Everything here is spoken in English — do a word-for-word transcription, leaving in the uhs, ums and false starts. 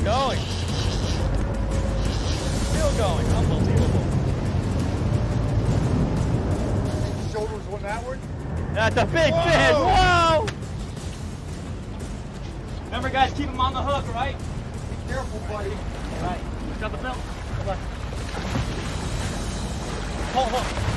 Going. Still going. Unbelievable. Shoulders went outward. That's a big Whoa. fish. Whoa! Remember, guys, keep him on the hook, right? Be careful, buddy. All right. Got the belt. Come on. Hold, hold.